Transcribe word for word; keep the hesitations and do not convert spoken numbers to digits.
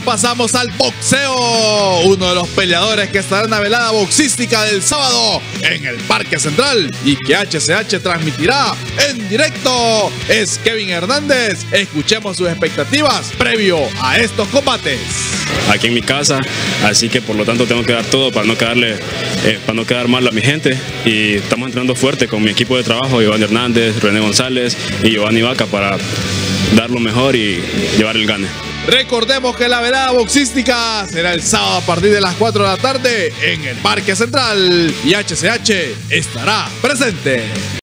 pasamos al boxeo. Uno de los peleadores que estará en la velada boxística del sábado en el Parque Central y que H C H transmitirá en directo es Kevin Hernández. Escuchemos sus expectativas previo a estos combates. Aquí en mi casa, así que por lo tanto tengo que dar todo para no quedarle, eh, para no quedar mal a mi gente, y estamos entrenando fuerte con mi equipo de trabajo, Iván Hernández, René González y Giovanni Vaca, para dar lo mejor y llevar el gane. Recordemos que la velada boxística será el sábado a partir de las cuatro de la tarde en el Parque Central y H C H estará presente.